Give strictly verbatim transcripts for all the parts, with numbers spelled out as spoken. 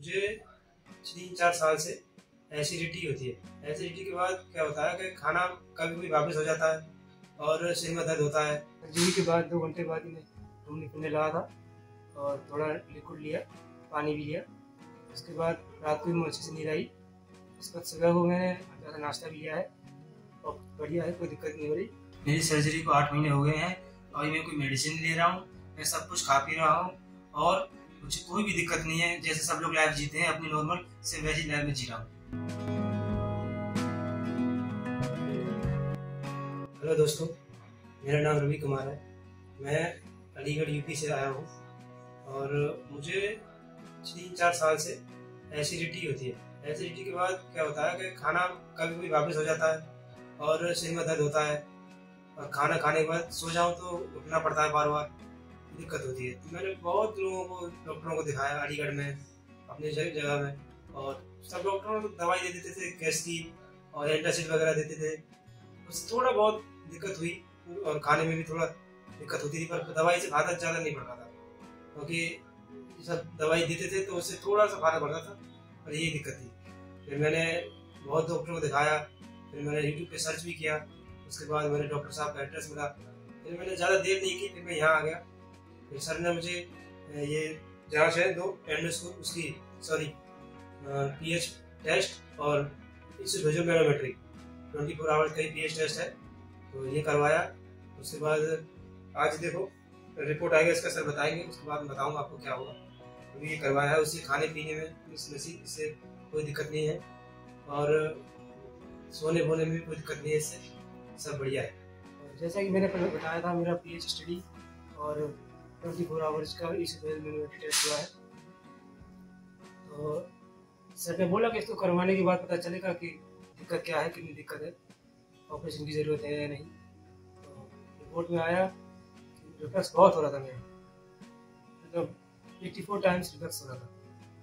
मुझे तीन चार साल से एसिडिटी होती है। एसिडिटी के बाद क्या होता है कि खाना कभी कभी वापस हो जाता है और सिर में दर्द होता है। सर्जरी के बाद दो घंटे बाद मैं घूमने फिरने लगा था और थोड़ा लिक्विड लिया, पानी भी लिया। उसके बाद रात को भी मुझे अच्छे से नींद आई। उसके बाद सुबह को मैंने हल्का नाश्ता भी लिया है और बढ़िया है, कोई दिक्कत नहीं हो रही। मेरी सर्जरी को आठ महीने हो गए हैं और मैं कोई मेडिसिन ले रहा हूँ, मैं सब कुछ खा पी रहा हूँ और मुझे कोई भी दिक्कत नहीं है। जैसे सब लोग लाइफ जीते हैं अपनी नॉर्मल से, वैसी लाइफ में जी रहा हूँ। हेलो दोस्तों, मेरा नाम रवि कुमार है। मैं अलीगढ़ यूपी से आया हूँ और मुझे तीन चार साल से एसिडिटी होती है। एसिडिटी के बाद क्या होता है कि खाना कभी कभी वापस हो जाता है और सिर में दर्द होता है और खाना खाने के बाद सो जाऊँ तो उठना पड़ता है, बार बार दिक्कत होती है। तो मैंने बहुत लोगों को, डॉक्टरों को दिखाया अलीगढ़ में, अपने जगह में, और सब डॉक्टरों को दवाई दे देते थे, गैस की और एंटासिड वगैरह देते थे। उससे थोड़ा बहुत दिक्कत हुई और खाने में भी थोड़ा दिक्कत होती थी, पर दवाई से फायदा ज़्यादा नहीं पड़ता था क्योंकि सब दवाई देते थे तो उससे थोड़ा सा फायदा पड़ता था, और यही दिक्कत थी। फिर मैंने बहुत डॉक्टरों को दिखाया, फिर मैंने यूट्यूब पे सर्च भी किया। उसके बाद मैंने डॉक्टर साहब का एड्रेस मिला, फिर मैंने ज़्यादा देर नहीं की, फिर मैं यहाँ आ गया। फिर सर ने मुझे ये जांच है दो एंडोस्कोप, उसकी सॉरी पीएच टेस्ट और इससे भेजो बैरोमेट्री ट्वेंटी फोर आवर्स का ही पीएच टेस्ट है, तो ये करवाया। उसके बाद आज देखो रिपोर्ट आएगा, इसका सर बताएंगे, उसके बाद मैं बताऊंगा आपको क्या होगा। अभी ये करवाया है, उससे खाने पीने में इससे कोई दिक्कत नहीं है और सोने वोने में भी कोई दिक्कत नहीं है, इससे सब बढ़िया है। और जैसा कि मैंने पहले बताया था, मेरा पीएच स्टडी और ट्वेंटी फोर आवर्स का इस टेस्ट हुआ है। तो सर ने बोला कि इसको करवाने के बाद पता चलेगा कि दिक्कत क्या है, कितनी दिक्कत है, ऑपरेशन की ज़रूरत है या नहीं। तो रिपोर्ट में आया कि रिफ्लक्स बहुत हो रहा था मेरा, मतलब चौरासी टाइम्स रिफ्लक्स हो रहा था।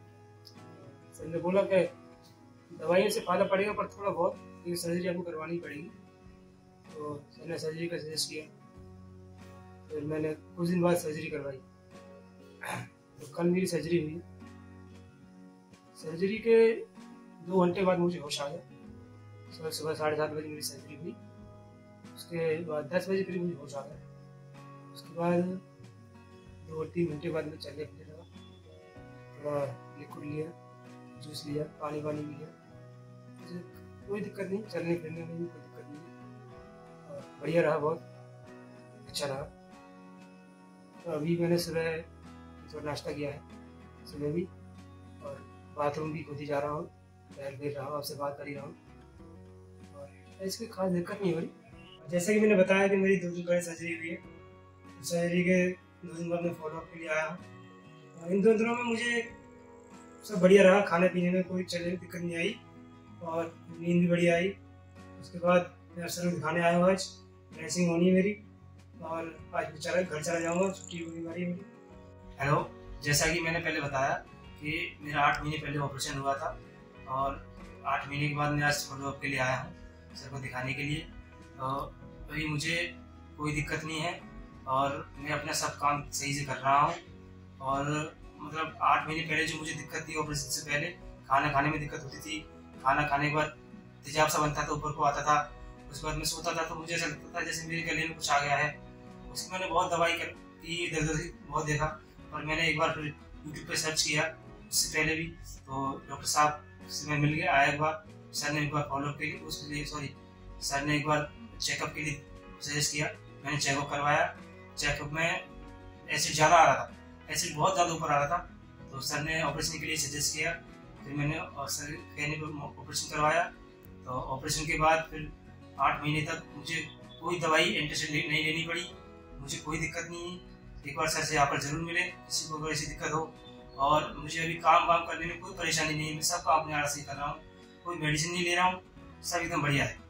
सर ने बोला कि दवाइयों से फायदा पड़ेगा पर थोड़ा बहुत ये सर्जरी आपको करवानी पड़ेगी। तो सर ने सर्जरी का सजेस्ट किया। फिर मैंने कुछ दिन बाद सर्जरी करवाई, तो कल मेरी सर्जरी हुई। सर्जरी के दो घंटे बाद मुझे होश आ गया। सुबह सुबह साढ़े सात बजे मेरी सर्जरी हुई। उसके बाद दस बजे फिर मुझे होश आ गया। उसके बाद दो तीन घंटे बाद मैं चलने फिरने लगा, थोड़ा लिक्विड लिया, जूस लिया, पानी वानी भी लिया। मुझे कोई दिक्कत नहीं, चलने फिरने में भी कोई दिक्कत नहीं, और बढ़िया रहा, बहुत अच्छा रहा। तो अभी मैंने सुबह थोड़ा नाश्ता किया है सुबह भी, और बाथरूम भी खुद ही जा रहा हूँ, टहल फिर रहा हूँ, आपसे बात कर ही रहा हूँ, और इसकी खास दिक्कत नहीं हो रही। जैसे कि मैंने बताया कि मेरी दो दिन पहले सर्जरी हुई है, सर्जरी के दो दिन बाद मैं फॉलोअप के लिए आया हूँ। इन दो दिनों में मुझे सब बढ़िया रहा, खाने पीने में कोई चलने में दिक्कत नहीं आई और नींद भी बढ़िया आई। उसके बाद मैं अफसर को दिखाने आया हूँ, आज ड्रेसिंग होनी है मेरी और आज बेचारा घर चला जाऊँगा, छुट्टी होगी मेरी मेरी हेलो, जैसा कि मैंने पहले बताया कि मेरा आठ महीने पहले ऑपरेशन हुआ था और आठ महीने के बाद मैं आज फॉलोअप के लिए आया हूँ सर को दिखाने के लिए। तो अभी मुझे कोई दिक्कत नहीं है और मैं अपना सब काम सही से कर रहा हूँ। और मतलब आठ महीने पहले जो मुझे दिक्कत थी ऑपरेशन से पहले, खाना खाने में दिक्कत होती थी, खाना खाने के बाद तेजाब सा बनता था, ऊपर को आता था। उसके बाद मैं सोता था तो मुझे ऐसा लगता था जैसे मेरे गले में कुछ आ गया है। उसकी मैंने बहुत दवाई की, इधर उधर बहुत देखा, और मैंने एक बार फिर यूट्यूब पे सर्च किया उससे पहले भी। तो डॉक्टर साहब से मैं मिल गया, आया एक बार, सर ने एक बार फॉलोअप के लिए उसके लिए सॉरी सर ने एक बार चेकअप के लिए सजेस्ट किया। मैंने चेकअप करवाया। चेकअप में एसिड ज़्यादा आ रहा था, एसिड बहुत ज़्यादा ऊपर आ रहा था, तो सर ने ऑपरेशन के लिए सजेस्ट किया। फिर मैंने और सर कहने पर ऑपरेशन करवाया। तो ऑपरेशन के बाद फिर आठ महीने तक मुझे कोई दवाई एंटासिड नहीं लेनी पड़ी, मुझे कोई दिक्कत नहीं है। एक बार सर से यहाँ पर जरूर मिले किसी को अगर ऐसी दिक्कत हो। और मुझे अभी काम वाम करने में कोई परेशानी नहीं है, मैं सब काम अपने आराम से कर रहा हूँ, कोई मेडिसिन नहीं ले रहा हूँ, सब एकदम बढ़िया है।